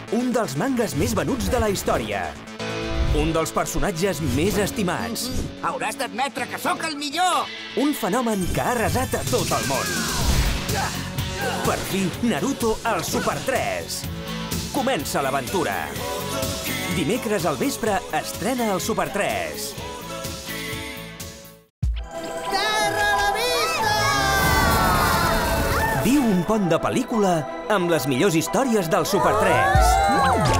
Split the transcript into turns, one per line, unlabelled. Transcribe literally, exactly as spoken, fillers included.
un dels mangas més venuts de la història. Un dels personatges més estimats.
Hauràs d'admetre que sóc el millor!
Un fenomen que ha arrasat a tot el món. Per fi, Naruto al Super tres. Comença l'aventura. Dimecres al vespre estrena el Super tres.
Terra a la vista!
Viu un pont de pel·lícula amb les millors històries del Super tres.